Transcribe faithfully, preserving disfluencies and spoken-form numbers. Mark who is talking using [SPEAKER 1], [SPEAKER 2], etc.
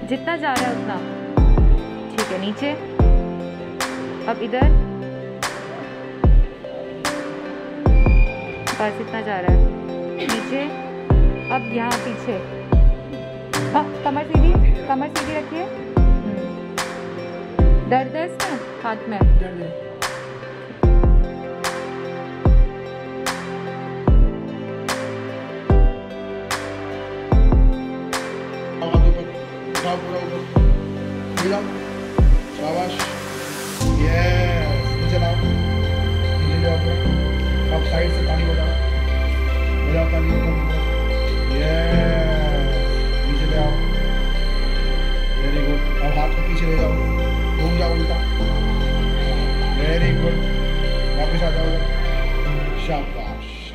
[SPEAKER 1] जितना जा रहा है उतना। ठीक है, नीचे। अब इधर बस इतना जा रहा है, नीचे। अब यहाँ पीछे। हाँ, कमर सीधी, कमर सीधी रखिए। दर्द है इसमें हाथ में?
[SPEAKER 2] शाबाश। ये